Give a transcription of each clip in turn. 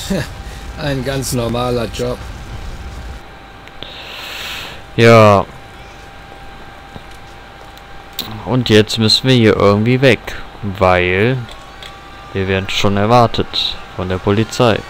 Ein ganz normaler Job. Ja. Und jetzt müssen wir hier irgendwie weg, weil wir werden schon erwartet von der Polizei.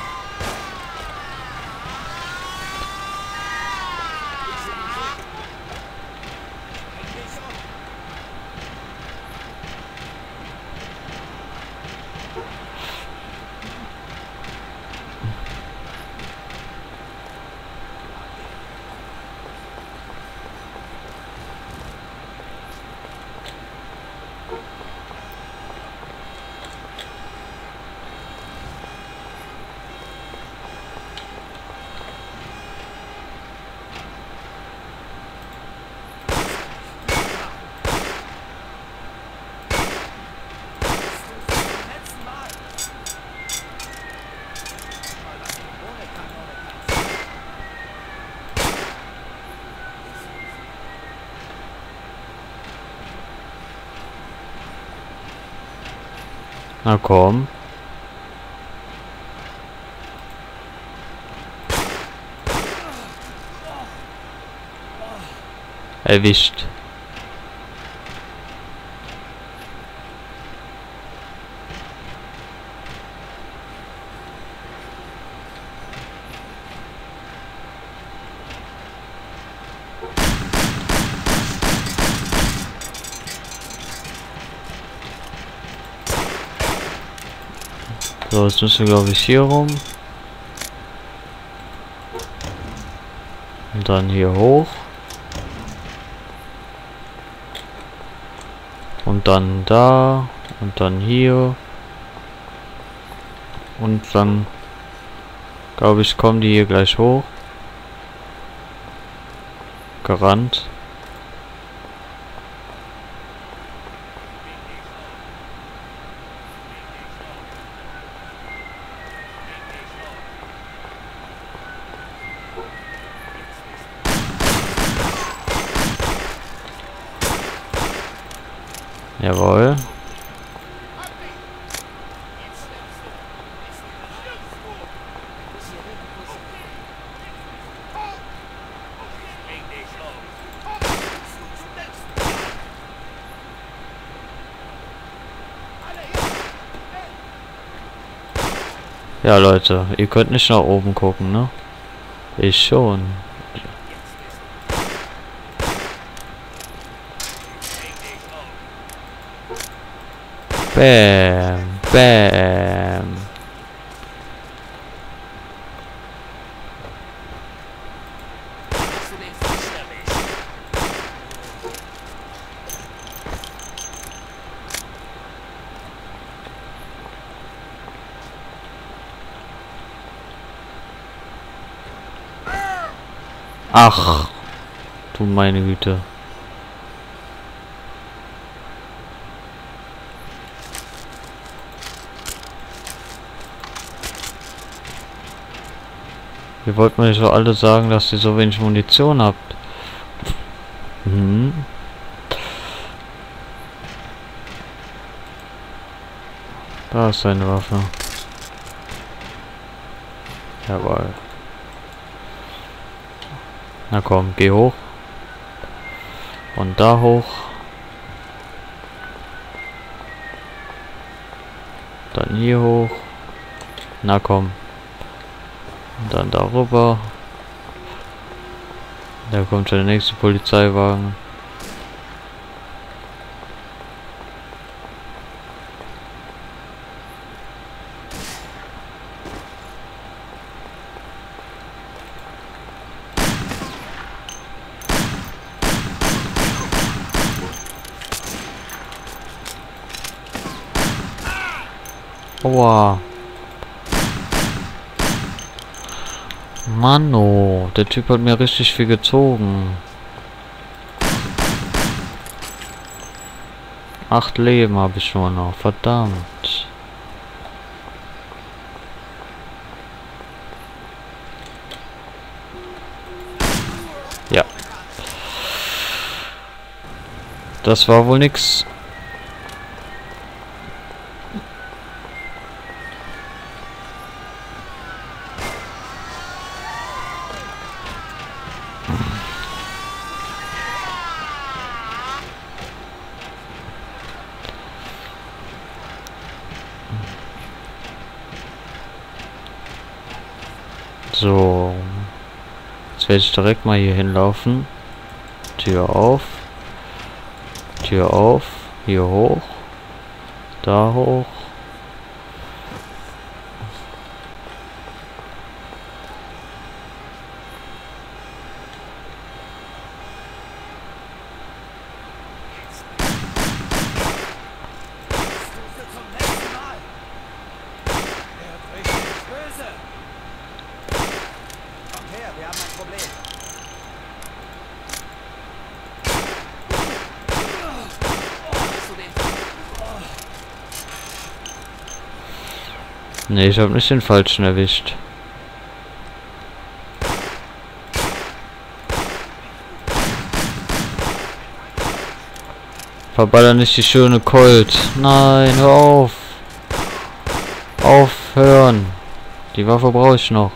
Na komm. Erwischt. So, jetzt müssen wir, glaube ich, hier rum. Und dann hier hoch. Und dann da. Und dann hier. Und dann, glaube ich, kommen die hier gleich hoch. Gerannt. Jawohl. Ja, Leute, ihr könnt nicht nach oben gucken, ne? Ich schon. Bam, bam. Ach, du meine Güte. Ihr wollt mir so alle sagen, dass ihr so wenig Munition habt. Mhm. Da ist seine Waffe. Jawohl. Na komm, geh hoch. Und da hoch. Dann hier hoch. Na komm. Und dann darüber. Da kommt schon der nächste Polizeiwagen. Aua. Mano, der Typ hat mir richtig viel gezogen. 8 Leben habe ich nur noch, verdammt. Ja. Das war wohl nix. So. Jetzt werde ich direkt mal hier hinlaufen. Tür auf. Tür auf. Hier hoch. Da hoch. Nee, ich habe nicht den falschen erwischt. Verballer nicht die schöne Colt. Nein, hör auf. Aufhören. Die Waffe brauche ich noch.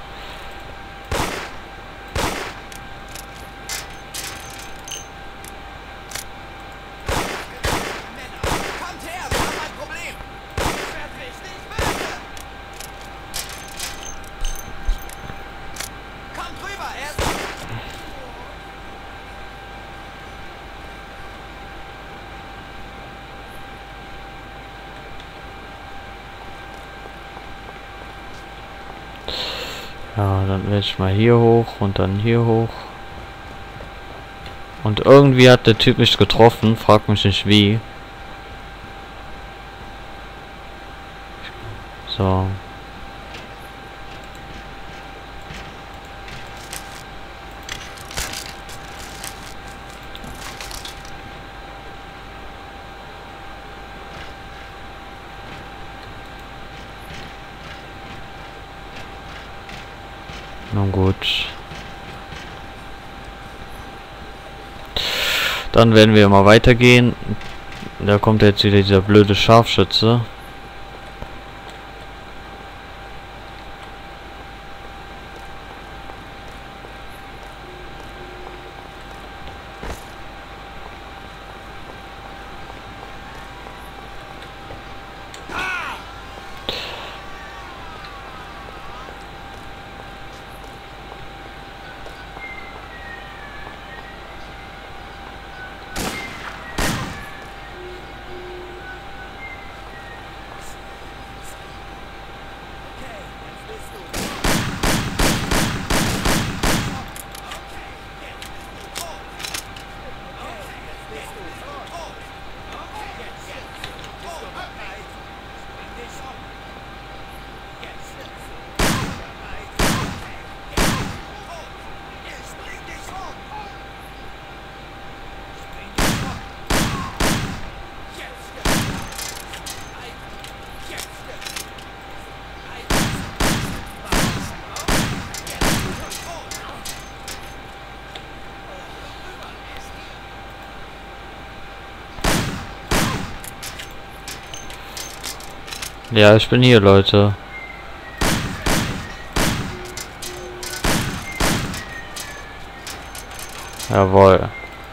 Ja, dann werde ich mal hier hoch und dann hier hoch. Und irgendwie hat der Typ mich getroffen, frag mich nicht wie. So. Nun gut. Dann werden wir mal weitergehen. Da kommt jetzt wieder dieser blöde Scharfschütze. Ja, ich bin hier, Leute. Jawohl.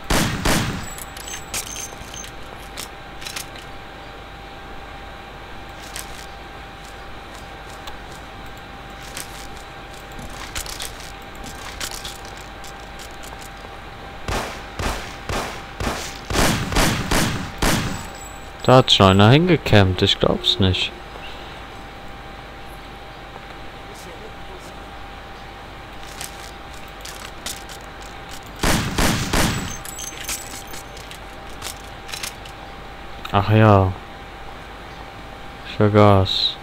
Da hat schon einer hingecampt, ich glaub's nicht. Ach ja. Ich vergaß.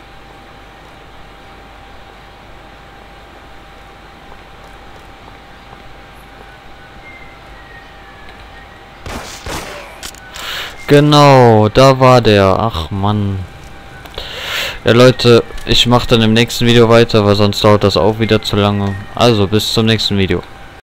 Genau, da war der. Ach Mann. Ja Leute, ich mache dann im nächsten Video weiter, weil sonst dauert das auch wieder zu lange. Also bis zum nächsten Video.